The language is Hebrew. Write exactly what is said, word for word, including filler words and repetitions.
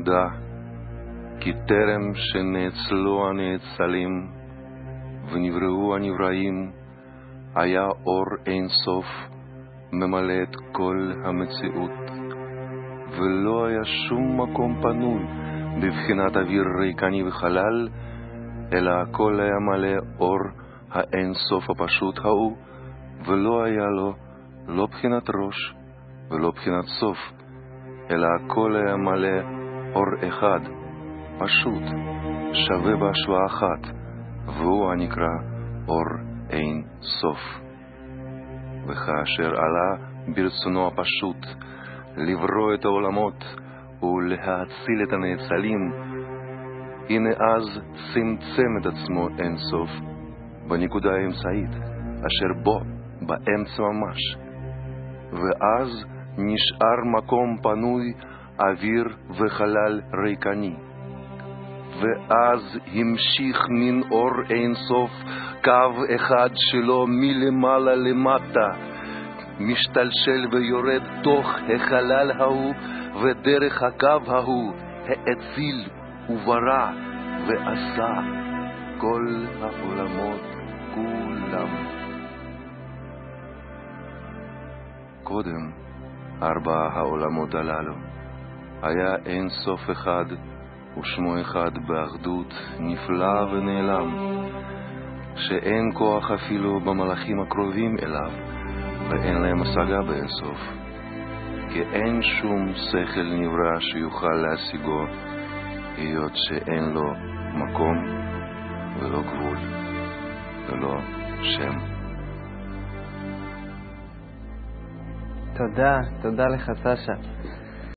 נודע כי טרם שנאצלו הנאצלים ונבראו הנבראים היה אור אין סוף ממלא את כל המציאות, ולא היה שום מקום פנוי בבחינת אוויר ריקני וחלל, אלא הכל היה מלא אור האין סוף הפשוט ההוא, ולא היה לו לא בחינת ראש ולא בחינת סוף, אלא הכל היה מלא אור אחד, פשוט, שווה בהשוואה אחת, והוא הנקרא אור אין סוף. וכאשר עלה ברצונו הפשוט לברוא את העולמות ולהציל את הנאצלים, הנה אז צמצם את עצמו אין סוף בנקודה האמצעית, אשר בו באמצע ממש, ואז נשאר מקום פנוי, אוויר וחלל ריקני. ואז המשיך מן אור אין סוף קו אחד שלו מלמעלה למטה, משתלשל ויורד תוך החלל ההוא, ודרך הקו ההוא האציל וברא ועשה כל העולמות כולם. קודם ארבע העולמות הללו היה אין סוף אחד ושמו אחד באחדות נפלא ונעלם, שאין כוח אפילו במלאכים הקרובים אליו, ואין להם השגה באין סוף, כי אין שום שכל נברא שיוכל להשיגו, היות שאין לו מקום ולא גבול ולא שם. תודה, תודה לך סשה.